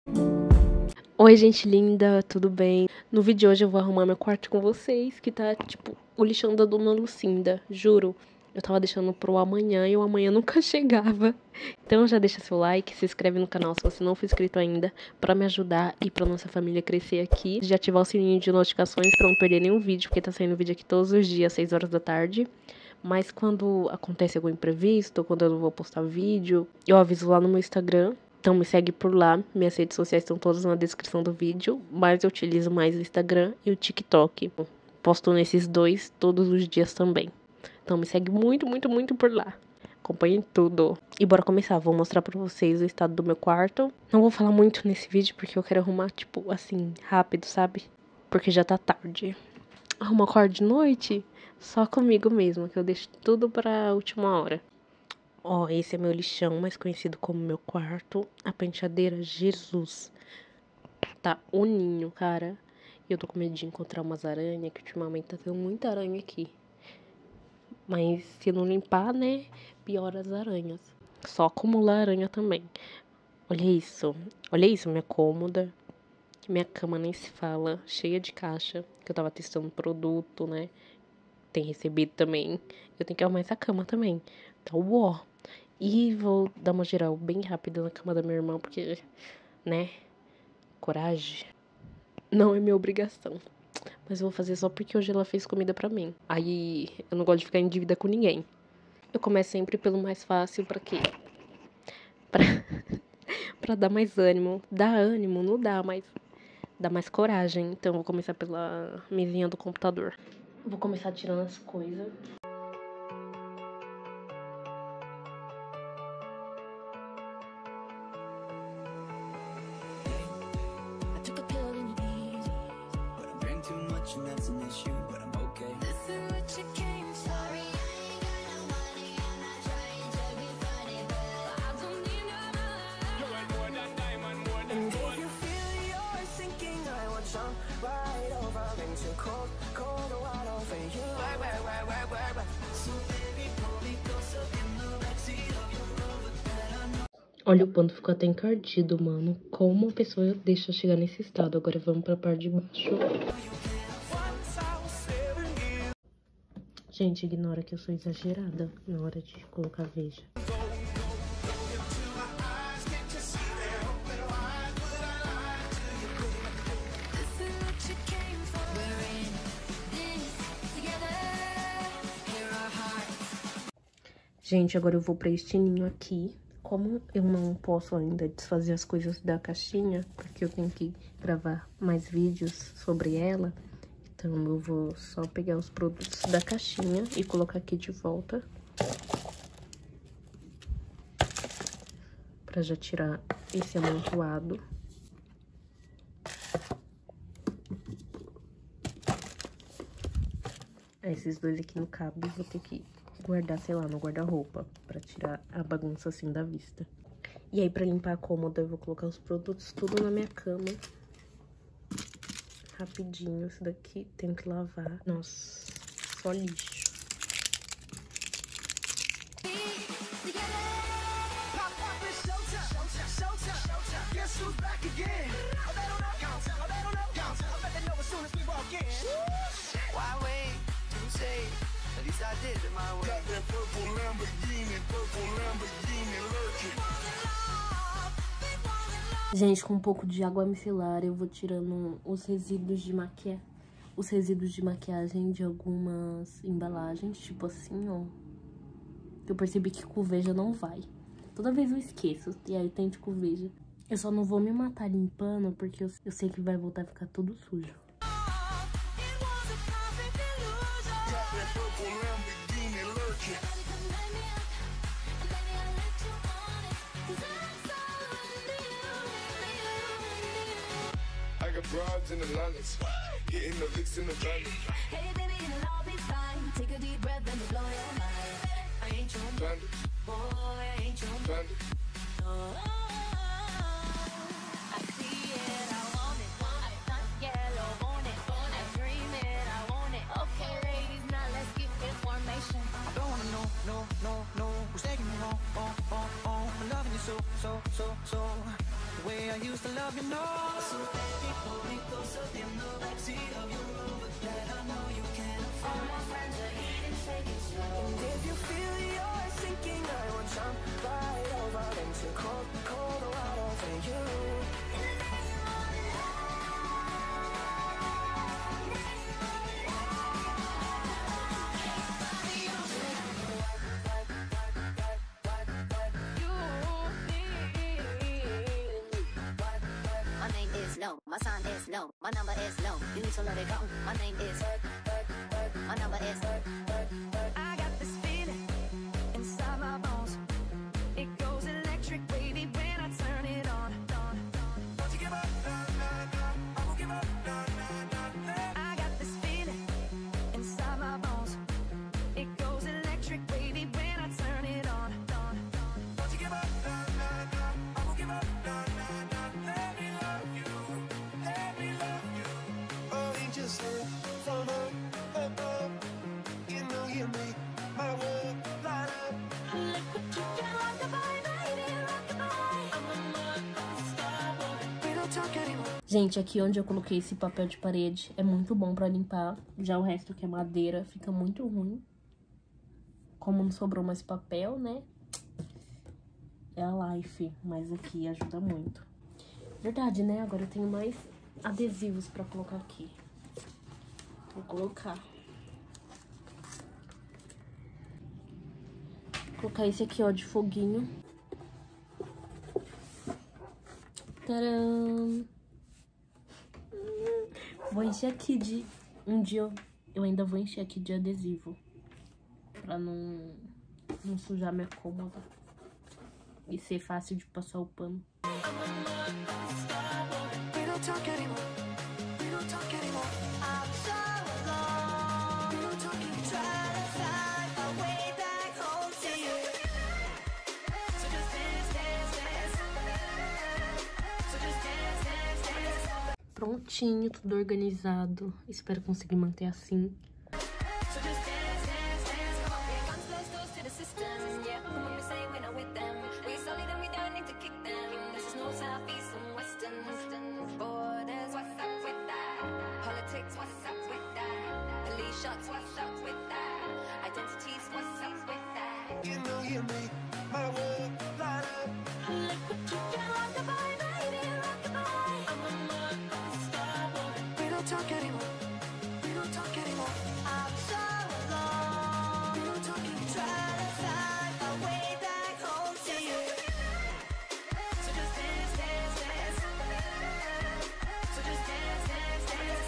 Oi, gente linda, tudo bem? No vídeo de hoje eu vou arrumar meu quarto com vocês, que tá, tipo, o lixão da Dona Lucinda, juro. Eu tava deixando pro amanhã e o amanhã nunca chegava. Então já deixa seu like, se inscreve no canal se você não for inscrito ainda, pra me ajudar e pra nossa família crescer aqui. Já ativar o sininho de notificações pra não perder nenhum vídeo, porque tá saindo vídeo aqui todos os dias, 6 horas da tarde. Mas quando acontece algum imprevisto, quando eu não vou postar vídeo, eu aviso lá no meu Instagram. Então me segue por lá, minhas redes sociais estão todas na descrição do vídeo, mas eu utilizo mais o Instagram e o TikTok. Posto nesses dois todos os dias também. Então me segue muito, muito, muito por lá. Acompanhem tudo. E bora começar, vou mostrar pra vocês o estado do meu quarto. Não vou falar muito nesse vídeo porque eu quero arrumar, tipo, assim, rápido, sabe? Porque já tá tarde. Arrumar quarto de noite? Só comigo mesmo, que eu deixo tudo pra última hora. Ó, esse é meu lixão, mais conhecido como meu quarto. A penteadeira, Jesus. Tá o ninho, cara. E eu tô com medo de encontrar umas aranhas, que ultimamente tá tendo muita aranha aqui. Mas se não limpar, né, piora as aranhas. Só acumula aranha também. Olha isso. Olha isso, minha cômoda. Minha cama nem se fala, cheia de caixa. Que eu tava testando produto, né. Tem recebido também. Eu tenho que arrumar essa cama também. Tá uó. E vou dar uma geral bem rápida na cama da minha irmã, porque, né, coragem. Não é minha obrigação. Mas eu vou fazer só porque hoje ela fez comida pra mim. Aí eu não gosto de ficar em dívida com ninguém. Eu começo sempre pelo mais fácil, pra quê? Pra, pra dar mais ânimo. Dá ânimo, não dá, mas dá mais coragem. Então eu vou começar pela mesinha do computador. Vou começar tirando as coisas. And that's an issue, but I'm okay. This is what you came for. Sorry, I ain't got no money. I'm not trying to be funny, but I don't need no money. You ain't more than diamond, more than gold. If you feel you're sinking, I will jump right over into cold, cold water for you. Where? So baby, pull me closer in the backseat of your Rover that I know. Olha, o pano ficou até encardido, mano. Como a pessoa deixa chegar nesse estado? Agora vamos pra parte de baixo. Gente, ignora que eu sou exagerada na hora de colocar veja. Gente, agora eu vou pra este ninho aqui. Como eu não posso ainda desfazer as coisas da caixinha, porque eu tenho que gravar mais vídeos sobre ela, então eu vou só pegar os produtos da caixinha e colocar aqui de volta. Pra já tirar esse amontoado. Esses dois aqui não cabem, vou ter que guardar, sei lá, no guarda-roupa, pra tirar a bagunça assim da vista. E aí, pra limpar a cômoda, eu vou colocar os produtos tudo na minha cama. Rapidinho, isso daqui tem que lavar. Nossa, só lixo. Gente, com um pouco de água micelar, eu vou tirando os resíduos de maquiagem de algumas embalagens, tipo assim, ó. Eu percebi que com veja não vai. Toda vez eu esqueço, e aí tento com veja. Eu só não vou me matar limpando, porque eu sei que vai voltar a ficar tudo sujo. Broads in the Londons, hitting the licks in the van. Hey baby, it'll all be fine. Take a deep breath and blow your mind. I ain't your Bandit, boy, I ain't your bandit. oh, I see it, I want it. I stunt yellow, want it. I dream it, I want it. Okay, ladies, now let's get this formation. I don't wanna know who's taking me home. I'm loving you so. the way I used to love you, no. So baby, pull me closer in the backseat of your Rover that I know you can't afford. All my friends are eating, take it slow. And if you feel you're sinking, I will jump right over into cold, cold water for you. No, my sign is no, my number is no. You need to let it go. My name is my number is I got this feeling inside my bones. It goes electric, baby, when I turn it on. Don't you give up, nah, nah, nah. I won't give up, nah, nah, nah. I got this feeling inside my bones. It goes electric, baby, when I turn it on. Don't you give up, nah, nah, nah. I won't give up, nah, nah, nah. Let me love you. Let me love you. Oh, he just said from up above. You know you make my world light up. Look what you done, rock the body, baby, rock the body. I'm a star boy. We don't talk anymore. Gente, aqui onde eu coloquei esse papel de parede é muito bom pra limpar. Já o resto que é madeira fica muito ruim. Como não sobrou mais papel, né? É a Life, mas aqui ajuda muito. Verdade, né? Agora eu tenho mais adesivos pra colocar aqui. Vou colocar. Vou colocar esse aqui, ó, de foguinho. Tcharam! Vou encher aqui de... Um dia eu ainda vou encher aqui de adesivo. Pra não sujar minha cômoda. E ser fácil de passar o pano. We don't talk anymore. We don't talk anymore. I'm so alone. We don't talk anymore. Try to find my way back home to you. So just dance, dance, dance. So just dance, dance, dance. Prontinho, tudo organizado. Espero conseguir manter assim. So just dance, dance, dance. Come on, here comes let's toast to the system. Yeah, come on, we say we're not with them. We solid and we don't need to kick them. This is no southeast and western. Borders, what's up with that? Politics, what's up with that? Police shots, what's up with that? Identities, what's up with that? You know you make my world light up. Look what you done, rock the body, baby, rock the body. I'm a star boy. We don't talk anymore. We don't talk anymore. I'm so alone. We don't talk anymore. Try to find my way back home to you. So just dance, dance, dance. So just dance, dance, dance.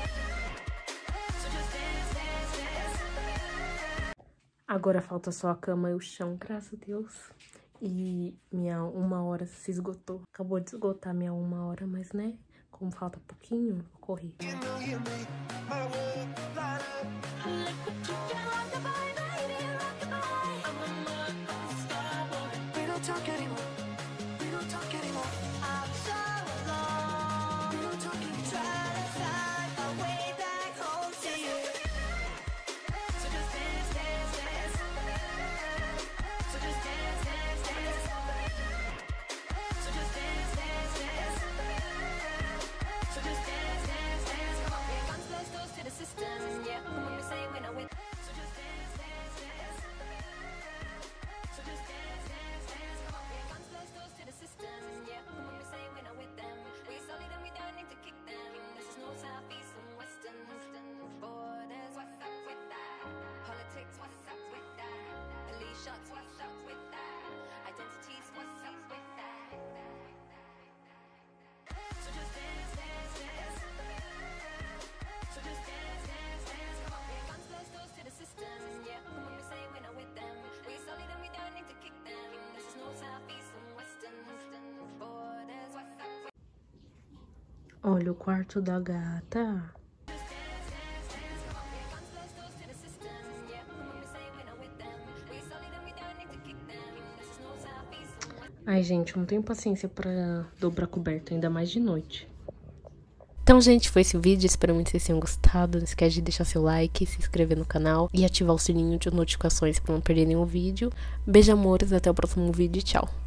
So just dance, dance, dance. Agora falta só a cama e o chão, graças a Deus. E minha 1 hora se esgotou. Acabou de esgotar minha 1 hora, mas né, como falta pouquinho, vou correr. You know you make my world light up. Look what you done, rock the body, baby, rock the body. I'm a star boy. We don't talk anymore. We don't talk anymore. I'm so alone. We don't talk anymore. Try to find my way back home to you. So just dance, dance, dance. So just dance, dance, dance. So just dance, dance, dance. So just dance, dance, dance. Come on, here comes let's toast to the system. Yeah, come on, we say we're not with. So just dance, dance, dance. So just dance, dance, dance. Come on, here comes let's toast to the system. Yeah, come on, we say we're not with them. We solid and we don't need to kick them. This is no southeast and western. Borders, what's up with that? Politics, what's up with that? Police shots, what's up with that? Identities, what's up with that? So just dance, dance, dance. So just dance, dance, dance. Come on, here comes let's toast to the system. Yeah, come on, we say we're not with them. We solid and we don't need to kick them. This is no southeast and western. Borders, what's up with Olha o quarto da gata. just dance, dance, dance. Come on, here comes let's toast to the system. Yeah, come on, we say we're not with them. We solid and we don't need to kick them. This is no southeast and western. Ai, gente, eu não tenho paciência pra dobrar coberta, ainda mais de noite. Então, gente, foi esse o vídeo. Espero muito que vocês tenham gostado. Não esquece de deixar seu like, se inscrever no canal e ativar o sininho de notificações pra não perder nenhum vídeo. Beijo, amores. Até o próximo vídeo. Tchau.